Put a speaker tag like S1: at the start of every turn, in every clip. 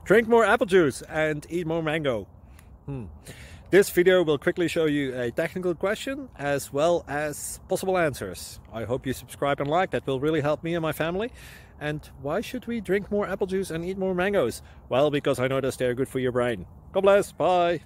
S1: Drink more apple juice and eat more mango. This video will quickly show you a technical question as well as possible answers. I hope you subscribe and like, that will really help me and my family. And why should we drink more apple juice and eat more mangoes? Well, because I noticed they're good for your brain. God bless, bye!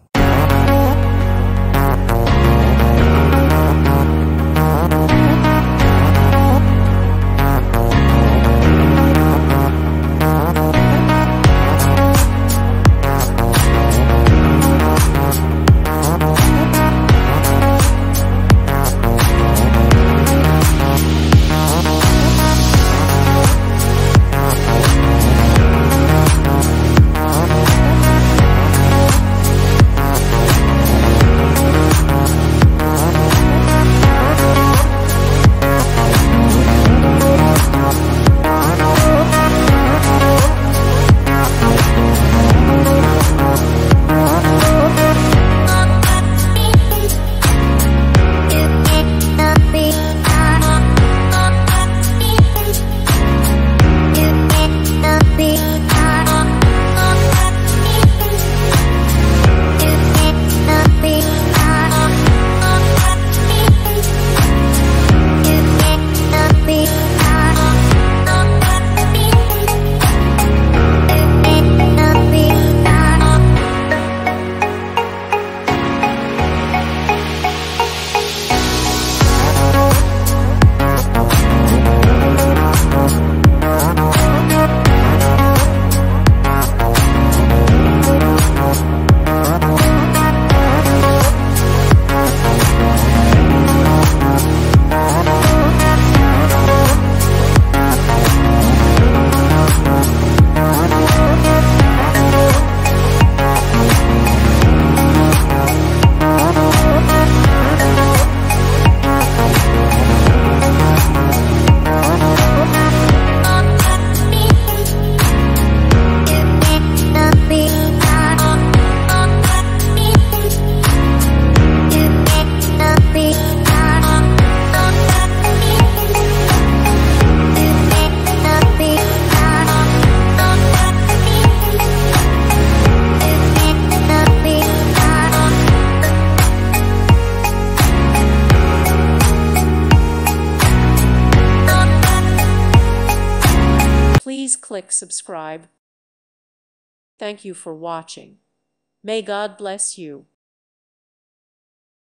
S2: Please click subscribe. Thank you for watching. May God bless you.